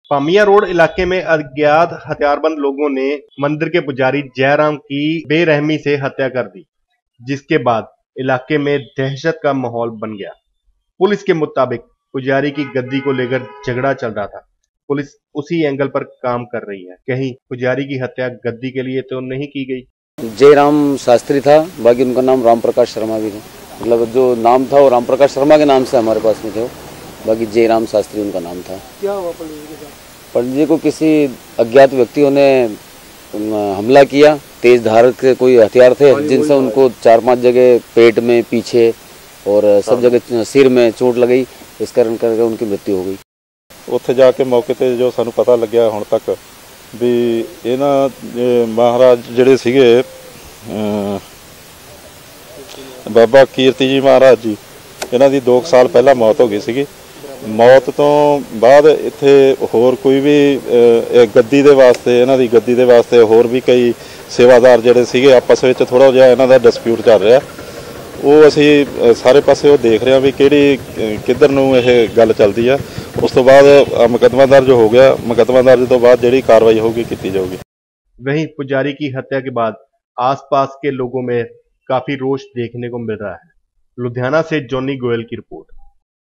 पामिया road इलाके में अज्ञात हथियारबंद लोगों ने मंदिर के पुजारी जयराम की बेरहमी से हत्या कर दी, जिसके बाद इलाके में दहशत का माहौल बन गया। पुलिस के मुताबिक पुजारी की गद्दी को लेकर झगड़ा चल रहा था। पुलिस उसी एंगल पर काम कर रही है, कहीं पुजारी की हत्या गद्दी के लिए तो नहीं की गई। जयराम शास्त्री था, बाकी उनका नाम राम प्रकाश शर्मा भी था। मतलब जो नाम था वो राम प्रकाश शर्मा के नाम से हमारे पास में थे, बाकी जयराम शास्त्री उनका नाम था। क्या हुआ पंडित जी के साथ? पंडित जी को किसी अज्ञात व्यक्तियों ने हमला किया। तेज धार के कोई हथियार थे, जिनसे उनको 4-5 जगह पेट में, पीछे और सब जगह सिर में चोट लगी। इस कारण करके उनकी मृत्यु हो गई। ਉੱਥੇ ਜਾ ਕੇ ਮੌਕੇ ਤੇ ਜੋ ਸਾਨੂੰ ਪਤਾ ਲੱਗਿਆ ਹੁਣ ਤੱਕ ਵੀ ਇਹਨਾਂ ਮਹਾਰਾਜ ਜਿਹੜੇ ਸੀਗੇ ਬਾਬਾ ਕੀਰਤੀ ਜੀ ਮਹਾਰਾਜ ਜੀ, ਇਹਨਾਂ ਦੀ 2 ਸਾਲ ਪਹਿਲਾਂ ਮੌਤ ਹੋ ਗਈ ਸੀਗੀ। ਮੌਤ ਤੋਂ ਬਾਅਦ ਇੱਥੇ ਹੋਰ ਕੋਈ ਵੀ ਗੱਦੀ ਦੇ ਵਾਸਤੇ, ਇਹਨਾਂ ਦੀ ਗੱਦੀ ਦੇ ਵਾਸਤੇ ਹੋਰ ਵੀ ਕਈ ਸੇਵਾਦਾਰ ਜਿਹੜੇ ਸੀਗੇ, ਆਪਸ ਵਿੱਚ ਥੋੜਾ ਜਿਹਾ ਇਹਨਾਂ ਦਾ ਡਿਸਪਿਊਟ ਚੱਲ ਰਿਹਾ। ਉਹ ਅਸੀਂ ਸਾਰੇ ਪਾਸੇ ਉਹ ਦੇਖ ਰਹੇ ਹਾਂ ਵੀ ਕਿਹੜੀ ਕਿੱਧਰ ਨੂੰ ਇਹ ਗੱਲ ਚੱਲਦੀ ਆ। ਉਸ ਤੋਂ ਬਾਅਦ ਮੁਕੱਦਮਾ दर्ज हो गया। मुकदमा दर्ज तो बाद ਜਿਹੜੀ कार्रवाई होगी की जाएगी। वहीं पुजारी की हत्या के बाद आसपास के लोगों में काफी रोष देखने को मिल रहा है। लुधियाना से जॉनी गोयल की रिपोर्ट।